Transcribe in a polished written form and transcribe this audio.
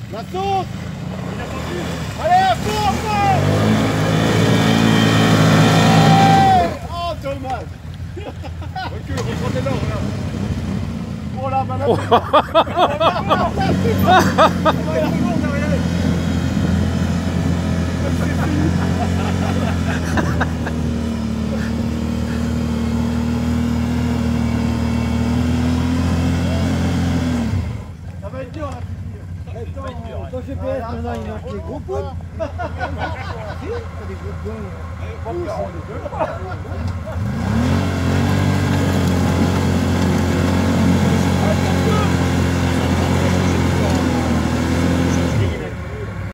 La sauce. Allez, à fond, oh, dommage. Recule, reprenez-le, regarde. Oh là, malade. Ça va être dur, là. Ton GPS, maintenant, il marque les gros points. Si, t'as des gros points.